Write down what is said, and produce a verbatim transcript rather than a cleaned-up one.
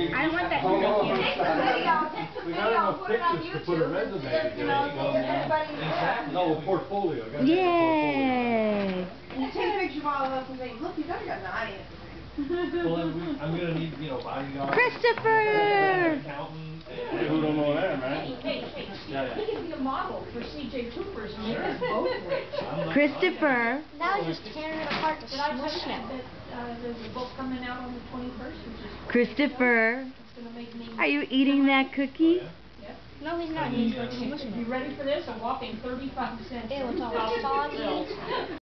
I want that cookie. We got enough pictures to put a resume together. No, a portfolio. Yay! And you take pictures of all of us and say, look, you got an audience. Well, I'm gonna need, you know, bodyguards. Christopher! Accountant. Who don't know that, man? Hey, hey, Yeah, yeah. he can be a model for C J Cooper's and make us both rich. Christopher! Now just tearing it apart and Did I tell you smushing that it. uh, there's a book coming out on the twenty-first, which is Christopher! it's gonna make me. Are you eating that cookie? Yep. No, he's not. He's like smushing You it. ready for this? A whopping thirty-five cents. Ew, it's all soggy.